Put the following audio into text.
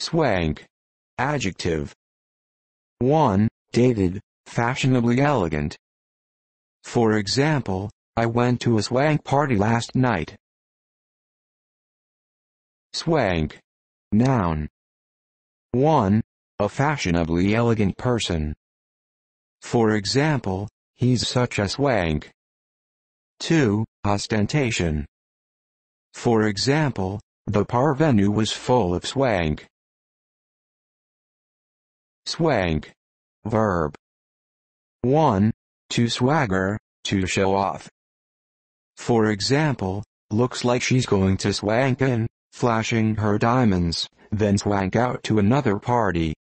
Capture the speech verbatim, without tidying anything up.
Swank. Adjective. one. Dated, fashionably elegant. For example, I went to a swank party last night. Swank. Noun. one. A fashionably elegant person. For example, he's such a swank. two. Ostentation. For example, the parvenu was full of swank. Swank. Verb. one. To swagger, to show off. For example, looks like she's going to swank in, flashing her diamonds, then swank out to another party.